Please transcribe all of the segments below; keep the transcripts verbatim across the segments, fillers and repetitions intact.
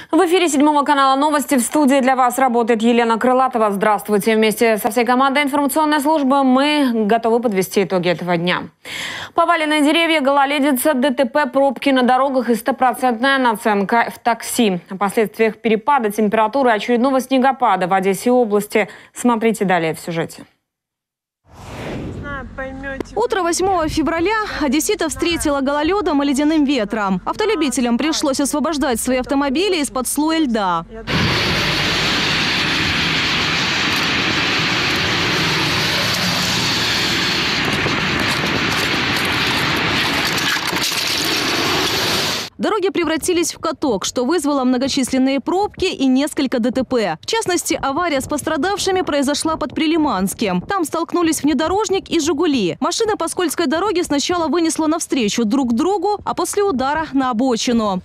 В эфире седьмого канала новости. В студии для вас работает Елена Крылатова. Здравствуйте. Вместе со всей командой информационной службы мы готовы подвести итоги этого дня. Поваленные деревья, гололедица, ДТП, пробки на дорогах и стопроцентная наценка в такси. О последствиях перепада температуры очередного снегопада в Одессе области. Смотрите далее в сюжете. Утро восьмого февраля одессита встретила гололедом и ледяным ветром. Автолюбителям пришлось освобождать свои автомобили из-под слоя льда. Дороги превратились в каток, что вызвало многочисленные пробки и несколько ДТП. В частности, авария с пострадавшими произошла под Прилиманским. Там столкнулись внедорожник и «Жигули». Машина по скользкой дороге сначала вынесла навстречу друг другу, а после удара на обочину.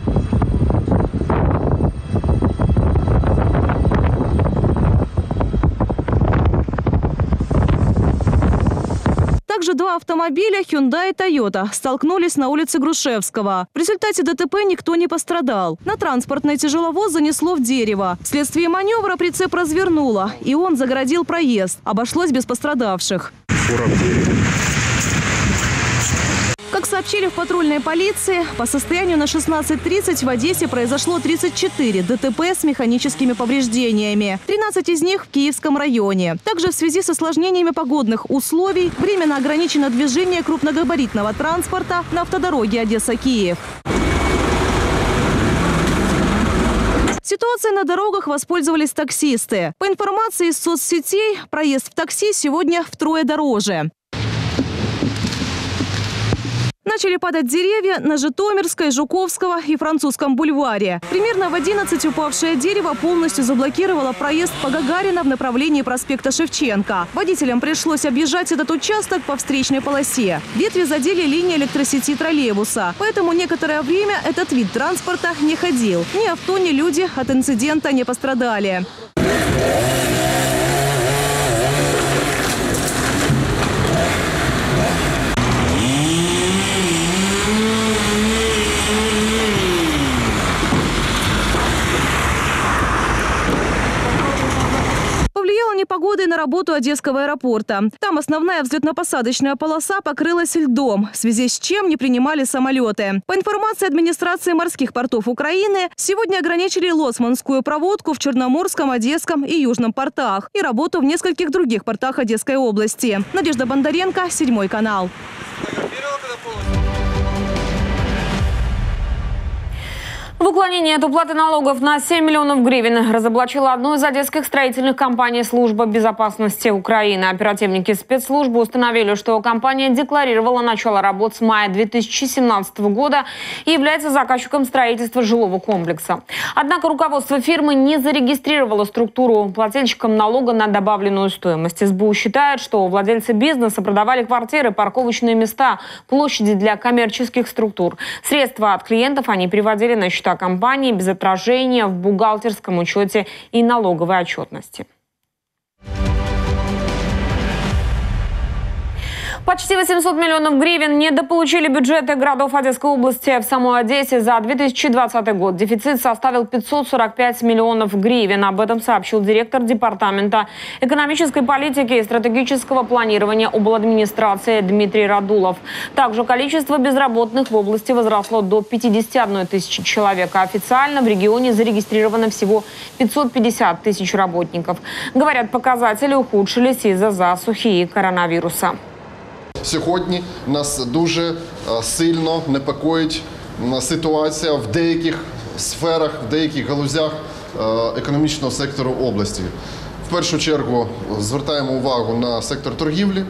Также два автомобиля Hyundai и Toyota столкнулись на улице Грушевского. В результате ДТП никто не пострадал. На транспортный тяжеловоз занесло в дерево. Вследствие маневра прицеп развернуло, и он загородил проезд. Обошлось без пострадавших. Как сообщили в патрульной полиции, по состоянию на шестнадцать тридцать в Одессе произошло тридцать четыре ДТП с механическими повреждениями. тринадцать из них в Киевском районе. Также в связи с осложнениями погодных условий временно ограничено движение крупногабаритного транспорта на автодороге Одесса-Киев. Ситуацией на дорогах воспользовались таксисты. По информации из соцсетей, проезд в такси сегодня втрое дороже. Начали падать деревья на Житомирской, Жуковского и Французском бульваре. Примерно в одиннадцать упавшее дерево полностью заблокировало проезд по Гагарина в направлении проспекта Шевченко. Водителям пришлось объезжать этот участок по встречной полосе. Ветви задели линии электросети троллейбуса. Поэтому некоторое время этот вид транспорта не ходил. Ни авто, ни люди от инцидента не пострадали. Повлияла непогода и на работу Одесского аэропорта. Там основная взлетно-посадочная полоса покрылась льдом, в связи с чем не принимали самолеты. По информации администрации морских портов Украины, сегодня ограничили лоцманскую проводку в Черноморском, Одесском и Южном портах и работу в нескольких других портах Одесской области. Надежда Бондаренко, седьмой канал. В уклонении от уплаты налогов на семь миллионов гривен разоблачила одну из одесских строительных компаний Служба безопасности Украины. Оперативники спецслужбы установили, что компания декларировала начало работ с мая две тысячи семнадцатого года и является заказчиком строительства жилого комплекса. Однако руководство фирмы не зарегистрировало структуру плательщиком налога на добавленную стоимость. СБУ считает, что владельцы бизнеса продавали квартиры, парковочные места, площади для коммерческих структур. Средства от клиентов они приводили на счета компании без отражения в бухгалтерском учете и налоговой отчетности. Почти восемьсот миллионов гривен недополучили бюджеты городов Одесской области. В самой Одессе за две тысячи двадцатый год дефицит составил пятьсот сорок пять миллионов гривен. Об этом сообщил директор Департамента экономической политики и стратегического планирования обладминистрации Дмитрий Радулов. Также количество безработных в области возросло до пятидесяти одной тысячи человек. А официально в регионе зарегистрировано всего пятьсот пятьдесят тысяч работников. Говорят, показатели ухудшились из-за засухи и коронавируса. Сьогодні нас дуже сильно непокоїть ситуація в деяких сферах, в деяких галузях економічного сектору області. В першу чергу звертаємо увагу на сектор торгівлі.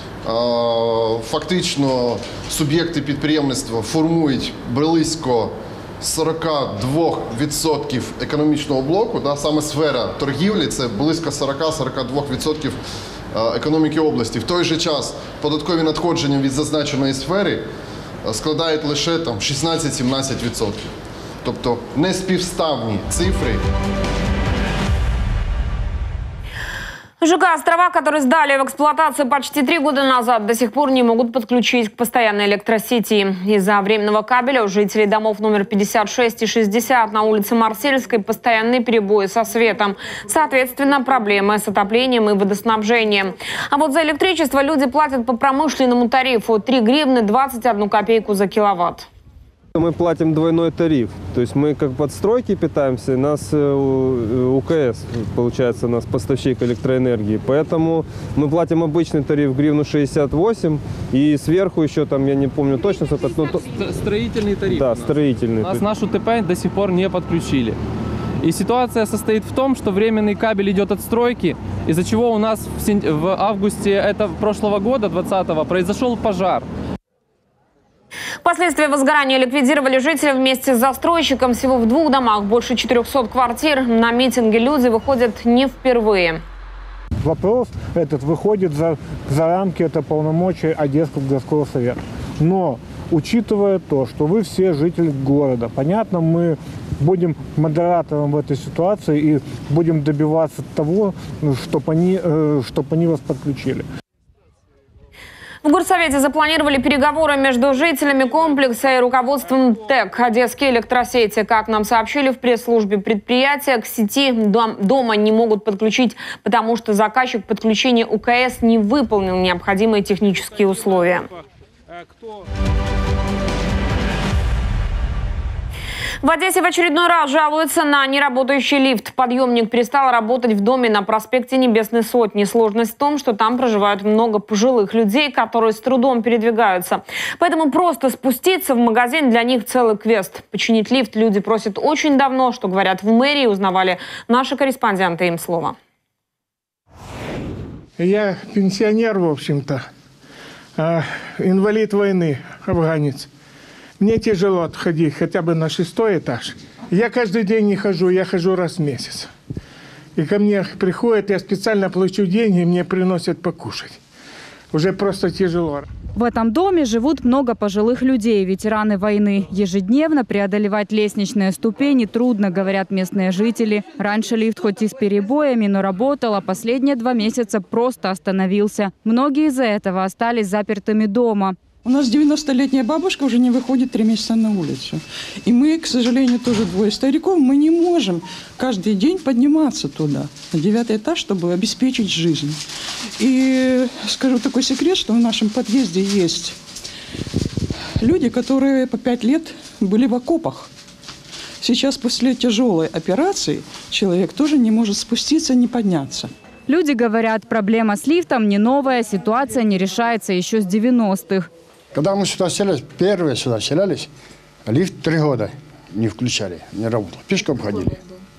Фактично суб'єкти підприємництва формують близько сорок два відсотки економічного блоку. Саме сфера торгівлі – це близько сорок - сорок два відсотки економіки області. В той же час податкові надходження від зазначеної сфери складають лише там шістнадцять - сімнадцять відсотків. Тобто неспівставні цифри. ЖК «Острова», которые сдали в эксплуатацию почти три года назад, до сих пор не могут подключить к постоянной электросети. Из-за временного кабеля у жителей домов номер пятьдесят шесть и шестьдесят на улице Марсельской постоянные перебои со светом. Соответственно, проблемы с отоплением и водоснабжением. А вот за электричество люди платят по промышленному тарифу три гривны двадцать одну копейку за киловатт. Мы платим двойной тариф, то есть мы как подстройки питаемся, нас УКС, получается, у нас поставщик электроэнергии, поэтому мы платим обычный тариф гривну шестьдесят восемь и сверху еще там, я не помню точно, сколько, ну, то... строительный тариф. Да, строительный. У нас нашу ТП до сих пор не подключили. И ситуация состоит в том, что временный кабель идет от стройки, из-за чего у нас в, сентя... в августе этого прошлого года, двадцатого, произошел пожар. Последствия возгорания ликвидировали жители вместе с застройщиком. Всего в двух домах больше четырёхсот квартир. На митинги люди выходят не впервые. Вопрос этот выходит за, за рамки это полномочий Одесского городского совета. Но, учитывая то, что вы все жители города, понятно, мы будем модератором в этой ситуации и будем добиваться того, чтобы они, чтобы они вас подключили. В горсовете запланировали переговоры между жителями комплекса и руководством ТЭК Одесские электросети. Как нам сообщили в пресс-службе предприятия, к сети дом, дома не могут подключить, потому что заказчик подключения УКС не выполнил необходимые технические условия. В Одессе в очередной раз жалуются на неработающий лифт. Подъемник перестал работать в доме на проспекте Небесной Сотни. Сложность в том, что там проживают много пожилых людей, которые с трудом передвигаются. Поэтому просто спуститься в магазин для них целый квест. Починить лифт люди просят очень давно, что говорят в мэрии, узнавали наши корреспонденты, им слово. Я пенсионер, в общем-то, инвалид войны, афганец. Мне тяжело отходить хотя бы на шестой этаж. Я каждый день не хожу, я хожу раз в месяц. И ко мне приходят, я специально плачу деньги, и мне приносят покушать. Уже просто тяжело. В этом доме живут много пожилых людей, ветераны войны. Ежедневно преодолевать лестничные ступени трудно, говорят местные жители. Раньше лифт хоть и с перебоями, но работал, а последние два месяца просто остановился. Многие из-за этого остались запертыми дома. У нас девяностолетняя бабушка уже не выходит три месяца на улицу. И мы, к сожалению, тоже двое стариков, мы не можем каждый день подниматься туда, на девятый этаж, чтобы обеспечить жизнь. И скажу такой секрет, что в нашем подъезде есть люди, которые по пять лет были в окопах. Сейчас после тяжелой операции человек тоже не может спуститься, не подняться. Люди говорят, проблема с лифтом не новая, ситуация не решается еще с девяностых. Когда мы сюда селились, первые сюда селялись, лифт три года не включали, не работал. Пешком ходили.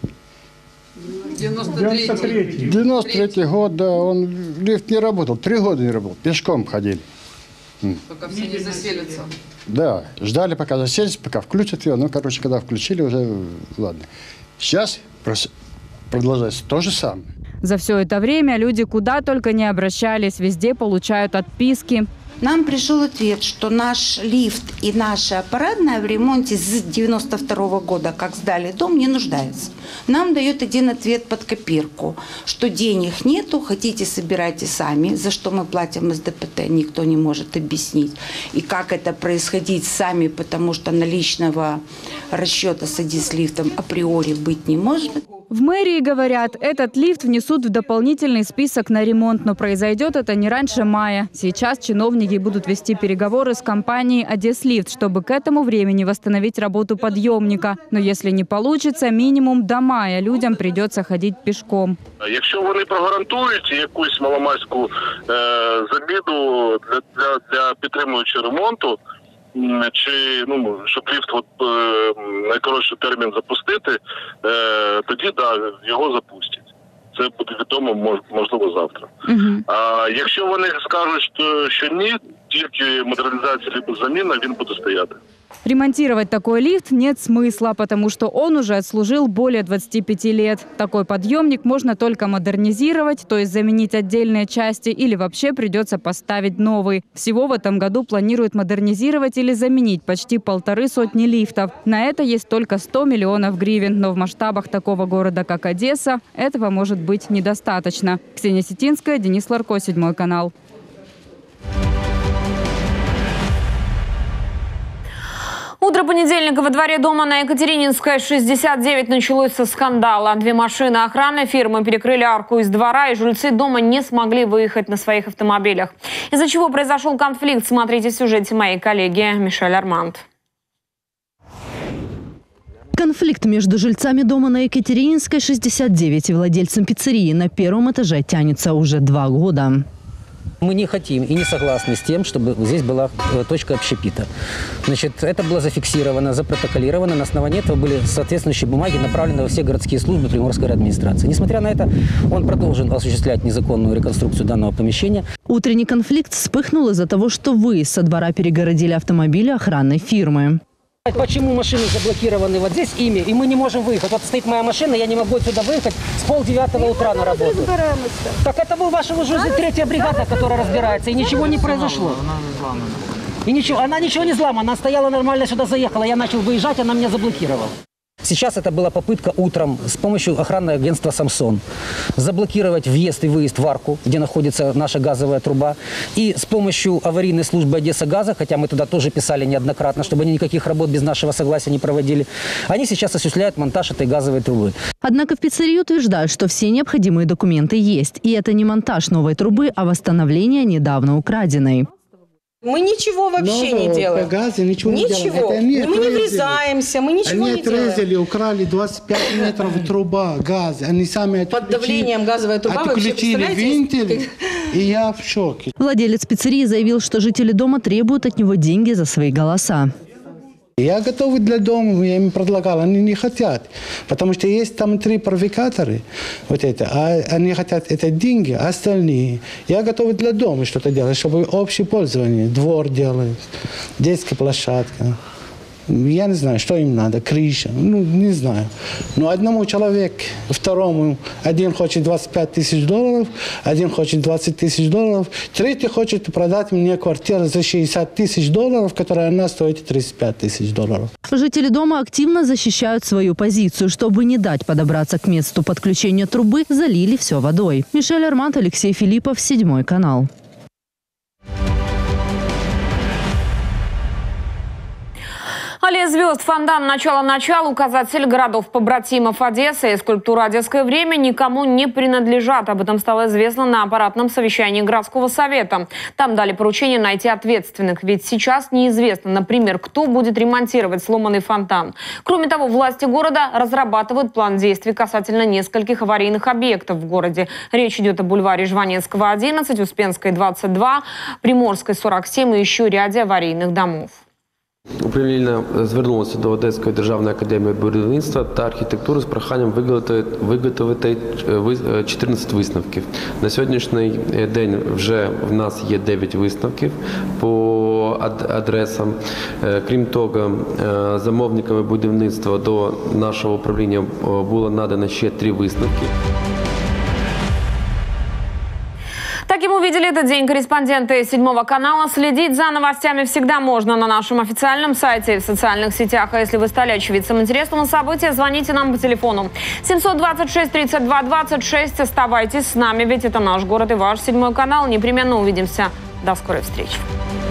девяносто третий. девяносто третий год, да, он, лифт не работал, три года не работал, пешком ходили. Пока все не заселятся. Да, ждали, пока заселись, пока включат ее. Ну, короче, когда включили, уже ладно. Сейчас продолжается то же самое. За все это время люди куда только не обращались, везде получают отписки. Нам пришел ответ, что наш лифт и наша аппаратная в ремонте с девяносто второго года, как сдали дом, не нуждаются. Нам дает один ответ под копирку, что денег нету, хотите собирайте сами, за что мы платим эс дэ пэ тэ, никто не может объяснить. И как это происходить сами, потому что наличного расчета с лифтом априори быть не может. В мэрии говорят, этот лифт внесут в дополнительный список на ремонт, но произойдет это не раньше мая. Сейчас чиновники будут вести переговоры с компанией «Одесслифт», чтобы к этому времени восстановить работу подъемника. Но если не получится, минимум до мая людям придется ходить пешком. Якщо вони прогарантують якусь маломальську е, заміну для, для, для підтримуючого ремонту, чи ну щоб ліфт от, е, найкоротший термін запустити, е, тоді да, його запустять. Це буде відомо, мож, можливо, завтра. Uh-huh. А якщо вони скажуть, що, що ні, тільки модернізація або заміна, він буде стояти. Ремонтировать такой лифт нет смысла, потому что он уже отслужил более двадцати пяти лет. Такой подъемник можно только модернизировать, то есть заменить отдельные части, или вообще придется поставить новый. Всего в этом году планируют модернизировать или заменить почти полторы сотни лифтов. На это есть только сто миллионов гривен, но в масштабах такого города, как Одесса, этого может быть недостаточно. Ксения Сетинская, Денис Ларко, седьмой канал. Утро понедельника во дворе дома на Екатерининской, шестьдесят девять, началось со скандала. Две машины охраны фирмы перекрыли арку из двора, и жильцы дома не смогли выехать на своих автомобилях. Из-за чего произошел конфликт, смотрите в сюжете моей коллеги Мишель Арманд. Конфликт между жильцами дома на Екатерининской, шестьдесят девять, и владельцем пиццерии на первом этаже тянется уже два года. Мы не хотим и не согласны с тем, чтобы здесь была точка общепита. Значит, это было зафиксировано, запротоколировано. На основании этого были соответствующие бумаги, направлены во все городские службы Приморской администрации. Несмотря на это, он продолжил осуществлять незаконную реконструкцию данного помещения. Утренний конфликт вспыхнул из-за того, что выезд со двора перегородили автомобили охранной фирмы. Почему машины заблокированы вот здесь ими, и мы не можем выехать? Вот стоит моя машина, я не могу отсюда выехать с полдевятого утра на работу. Так это вы, ваша уже третья бригада, которая разбирается, и ничего не произошло. И ничего, она ничего не взломана, она стояла нормально, сюда заехала, я начал выезжать, она меня заблокировала. Сейчас это была попытка утром с помощью охранного агентства «Самсон» заблокировать въезд и выезд в арку, где находится наша газовая труба. И с помощью аварийной службы «Одесса-Газа», хотя мы туда тоже писали неоднократно, чтобы они никаких работ без нашего согласия не проводили, они сейчас осуществляют монтаж этой газовой трубы. Однако в пиццерии утверждают, что все необходимые документы есть. И это не монтаж новой трубы, а восстановление недавно украденной. Мы ничего вообще Но не делаем. Газы ничего, ничего. Не делаем. Мы не отрезали. врезаемся, мы ничего они не делаем. отрезали, украли двадцать пять метров труба, газ. Они сами Под давлением газовая труба, вы вообще представляете? Винтель, и я в шоке. Владелец пиццерии заявил, что жители дома требуют от него деньги за свои голоса. Я готов для дома, я им предлагал, они не хотят. Потому что есть там три провокаторы, вот это, а они хотят это деньги, а остальные. Я готов для дома что-то делать, чтобы общее пользование, двор делать, детская площадка. Я не знаю, что им надо, крыша, ну, не знаю. Но одному человеку, второму, один хочет двадцать пять тысяч долларов, один хочет двадцать тысяч долларов, третий хочет продать мне квартиру за шестьдесят тысяч долларов, которая она стоит тридцать пять тысяч долларов. Жители дома активно защищают свою позицию. Чтобы не дать подобраться к месту подключения трубы, залили все водой. Мишель Арманд, Алексей Филиппов, седьмой канал. Аллея звезд, фонтан «Начало-начало», указатель городов-побратимов Одессы и скульптура «Одесское время» никому не принадлежат. Об этом стало известно на аппаратном совещании городского совета. Там дали поручение найти ответственных. Ведь сейчас неизвестно, например, кто будет ремонтировать сломанный фонтан. Кроме того, власти города разрабатывают план действий касательно нескольких аварийных объектов в городе. Речь идет о бульваре Жванецкого, одиннадцать, Успенской, двадцать два, Приморской, сорок семь и еще ряде аварийных домов. Управління звернулося до Одеської державної академії будівництва та архітектури з проханням виготовити, виготовити чотирнадцять висновків. На сьогоднішній день вже в нас є дев'ять висновків по адресам. Крім того, замовниками будівництва до нашого управління було надано ще три висновки. Таким увидели этот день корреспонденты седьмого канала. Следить за новостями всегда можно на нашем официальном сайте и в социальных сетях. А если вы стали очевидцем интересного события, звоните нам по телефону семьсот двадцать шесть тридцать два двадцать шесть. Оставайтесь с нами, ведь это наш город и ваш седьмой канал. Непременно увидимся. До скорой встречи.